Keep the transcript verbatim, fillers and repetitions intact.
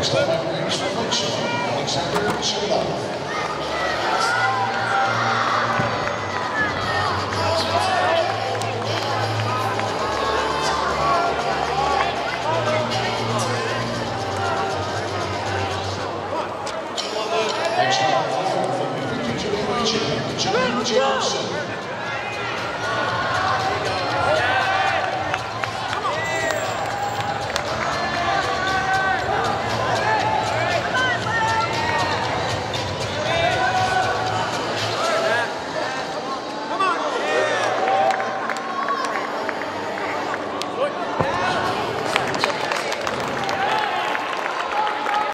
Next up, I'm Greece from Lakeshore, Alexander Shevdov. Next up, from the fifty-two generation, John Jacobson.